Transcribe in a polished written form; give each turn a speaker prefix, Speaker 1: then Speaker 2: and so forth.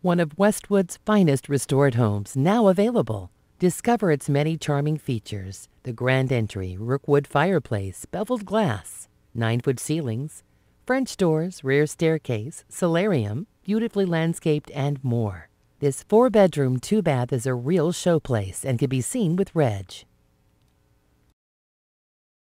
Speaker 1: One of Westwood's finest restored homes now available. Discover its many charming features: the grand entry, Rookwood fireplace, beveled glass, 9-foot ceilings, French doors, rear staircase, solarium, beautifully landscaped, and more. This 4-bedroom, 2-bath is a real showplace and can be seen with Reg.